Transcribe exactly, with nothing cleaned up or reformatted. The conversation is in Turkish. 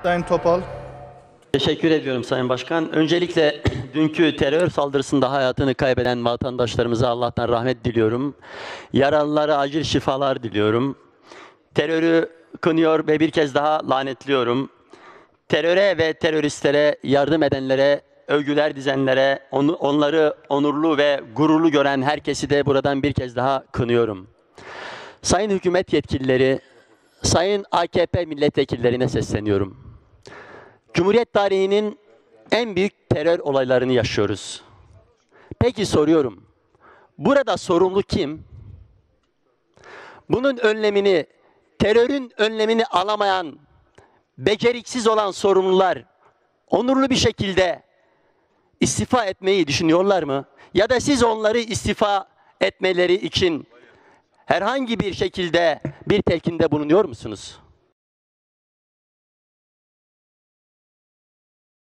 Selahattin Topal. Teşekkür ediyorum Sayın Başkan. Öncelikle dünkü terör saldırısında hayatını kaybeden vatandaşlarımıza Allah'tan rahmet diliyorum. Yaralılara acil şifalar diliyorum. Terörü kınıyor ve bir kez daha lanetliyorum. Teröre ve teröristlere yardım edenlere, övgüler dizenlere, onu, onları onurlu ve gururlu gören herkesi de buradan bir kez daha kınıyorum. Sayın hükümet yetkilileri, sayın A K P milletvekillerine sesleniyorum. Cumhuriyet tarihinin en büyük terör olaylarını yaşıyoruz. Peki soruyorum, burada sorumlu kim? Bunun önlemini, terörün önlemini alamayan, beceriksiz olan sorumlular onurlu bir şekilde istifa etmeyi düşünüyorlar mı? Ya da siz onları istifa etmeleri için herhangi bir şekilde bir telkinde bulunuyor musunuz?